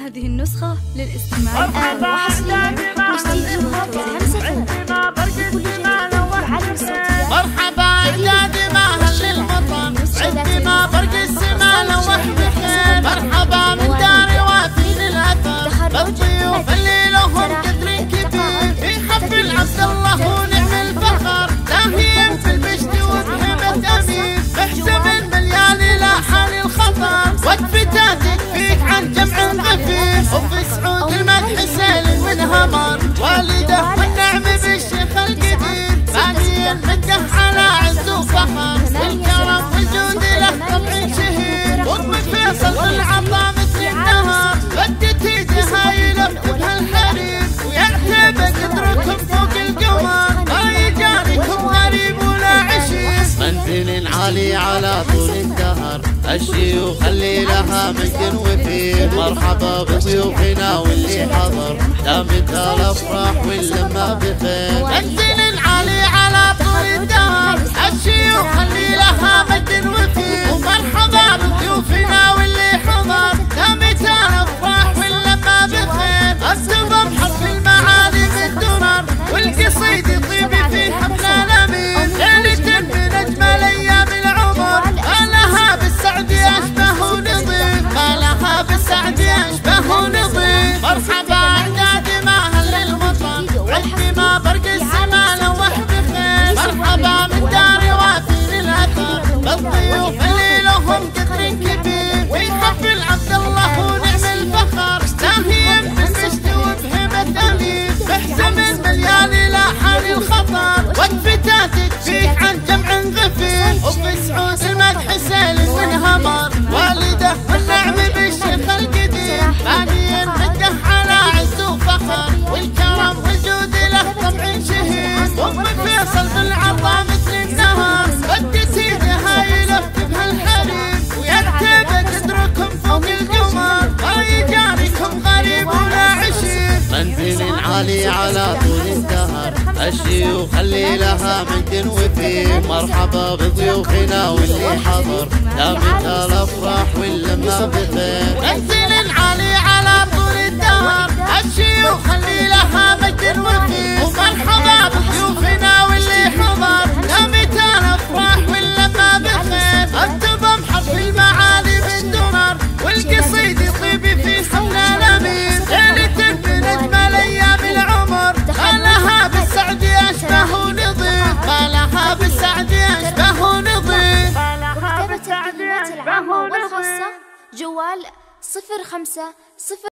هذه النسخة للاستماع الآن وحصريا واستديو همسة بكل جديد العالم الصوتية. مرحبا أعدادي ما هل المطر عندي ما فرق السما لوح بخير. مرحبا من داري وافين الأثر بالضيوف اللي لهم قدر كبير في حفل عبد الله ونعم الفخر لاهين في المجد وبهمة أمير محسب مليان إلى حال الخطر وتفتاتك فيك عن جمع غفير وفي سعود المدح سالم من همر والده والنعم بالشيخ القدير باني المده على عز وفخر الكرم والجود له طبع شهير وطم فيصل في العطا مثل النهر ردتي جهايله بها الحرير ويعتب قدركم فوق القمر ما يجاريكم غريب ولا عشير منزل عالي على طول الدهر الشيوخ اللي لها مجد وفيه مرحبا بضيوفنا واللي حضر دامت الافراح واللمه بخير منزل عالي على طول الدهر الشيوخ اللي لها مجد وفيه ومرحبا بضيوفنا واللي حضر دامت الافراح واللمه بخير السبب حرف المعالي بالدرر والقصيد يطيب في حفل الامين ليله من اجمل ايام العمر قالها بالسعد اشبه ونظيف قالها بالسعد اشبه ونظيف مرحبا اعدادي ما هل المطر عندي ما فرق السما لوح بخير. مرحبا من داري وافين الاثر بالضيوف اللي لهم قدر كبير ويحفل عبد الله ونعم الفخر لاهين بالمجد وبهمة امير محزم مليان الى حال الخطر وتفتاتك فيك عن جمع غفير وفي سعود المدح سالم من همر والده والنعم بالشيخ القدير باني المده على عز وفخر والكرم والجود له طبع شهير وام فيصل بالعطا مثل النهر ردتي جهايله بها الحرير ويكتب قدركم فوق القمر ما يجاريكم غريب ولا عشير منزل عالي على طول الدهر الشيوخ اللي لها مجد وفيه مرحبا بضيوفنا واللي حضر دامت الافراح واللمه بخير منزل عالي على طول الدهر الشيوخ اللي لها مجد وفيه ومرحبا بضيوفنا واللي حضر دامت الافراح واللمه بخير التضم حرف المعالي بالدرر والقصيد يطيب في حفل الامير ليله من اجمل ايام العمر قالها بالسعد اشبه ونظيف قالها بالسعد اشبه ونظيف. وكتابة الكلمات العامة والخاصة جوال 05